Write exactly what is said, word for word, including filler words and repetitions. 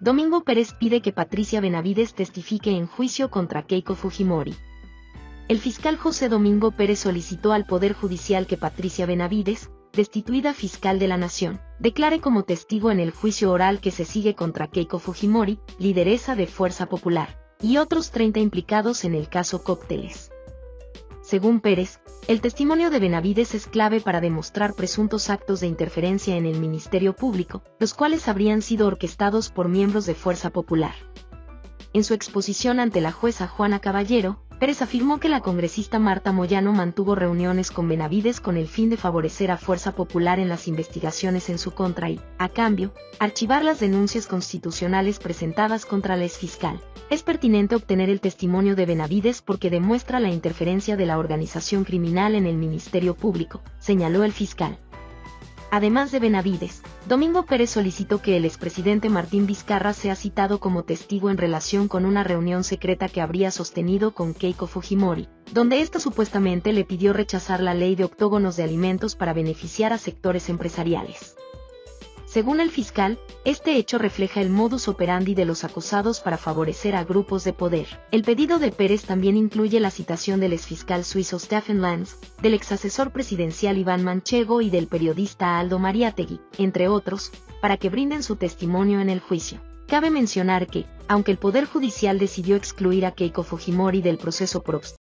Domingo Pérez pide que Patricia Benavides testifique en juicio contra Keiko Fujimori. El fiscal José Domingo Pérez solicitó al Poder Judicial que Patricia Benavides, destituida fiscal de la Nación, declare como testigo en el juicio oral que se sigue contra Keiko Fujimori, lideresa de Fuerza Popular, y otros treinta implicados en el caso Cócteles. Según Pérez, el testimonio de Benavides es clave para demostrar presuntos actos de interferencia en el Ministerio Público, los cuales habrían sido orquestados por miembros de Fuerza Popular. En su exposición ante la jueza Juana Caballero, Pérez afirmó que la congresista Marta Moyano mantuvo reuniones con Benavides con el fin de favorecer a Fuerza Popular en las investigaciones en su contra y, a cambio, archivar las denuncias constitucionales presentadas contra la exfiscal. Es pertinente obtener el testimonio de Benavides porque demuestra la interferencia de la organización criminal en el Ministerio Público, señaló el fiscal. Además de Benavides, Domingo Pérez solicitó que el expresidente Martín Vizcarra sea citado como testigo en relación con una reunión secreta que habría sostenido con Keiko Fujimori, donde ésta supuestamente le pidió rechazar la ley de octógonos de alimentos para beneficiar a sectores empresariales. Según el fiscal, este hecho refleja el modus operandi de los acosados para favorecer a grupos de poder. El pedido de Pérez también incluye la citación del exfiscal suizo Stefan Lanz, del exasesor presidencial Iván Manchego y del periodista Aldo Mariátegui, entre otros, para que brinden su testimonio en el juicio. Cabe mencionar que, aunque el Poder Judicial decidió excluir a Keiko Fujimori del proceso por obstáculos,